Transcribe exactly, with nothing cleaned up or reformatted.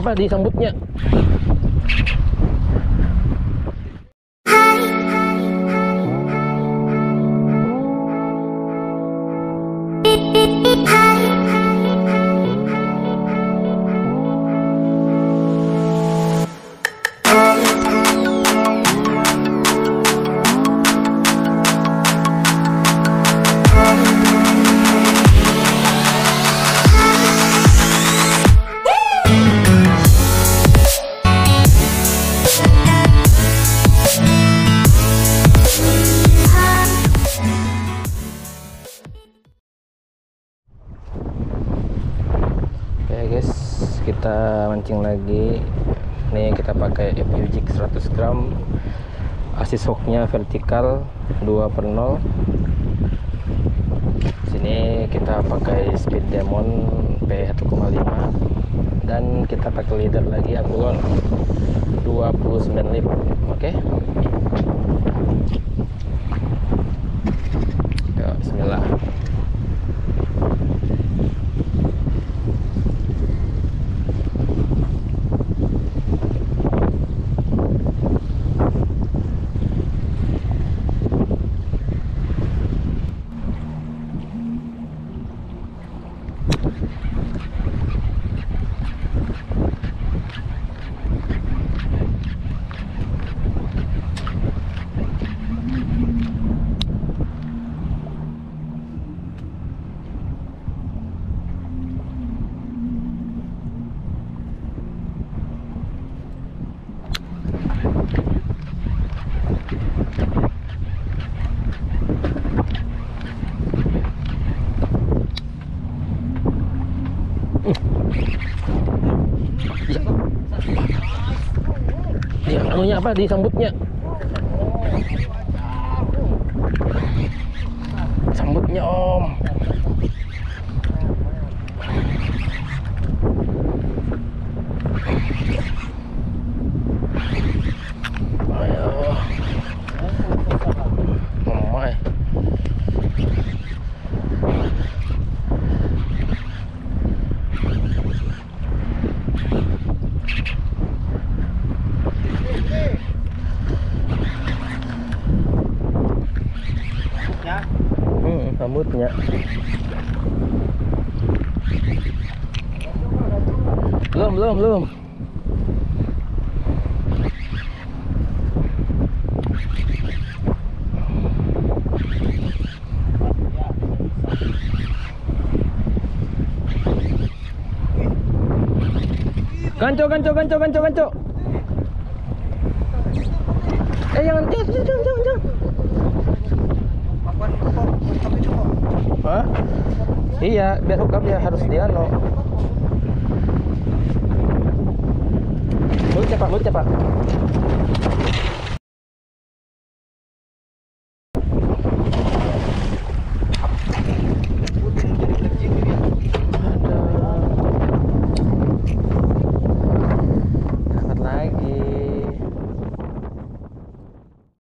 apa disambutnya. Kita mancing lagi. Nih kita pakai F U Jig seratus gram, asis hooknya vertikal dua per nol. Sini kita pakai speed demon P satu koma lima dan kita pakai leader lagi Akulon dua puluh sembilan lip. Oke, yuk, bismillah. Ya, anunya apa disambutnya? Sambutnya om. Ayo, mamai. Hmm, sambutnya. Belum, belum, belum. Ganco, ganco, ganco, ganco, ganco. Eh, jangan, jangan, jangan, jangan, jangan. Hah? Iya, biar hook up ya harus dia no. Mulut cepat, mulut cepat.